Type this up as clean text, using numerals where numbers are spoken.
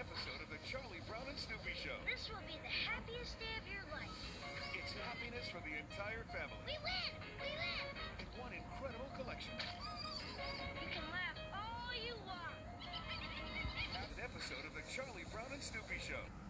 episode of the Charlie Brown and Snoopy Show. This will be the happiest day of your life. It's happiness for the entire family. We win! We win! In one incredible collection. You can laugh all you want. An episode of the Charlie Brown and Snoopy Show.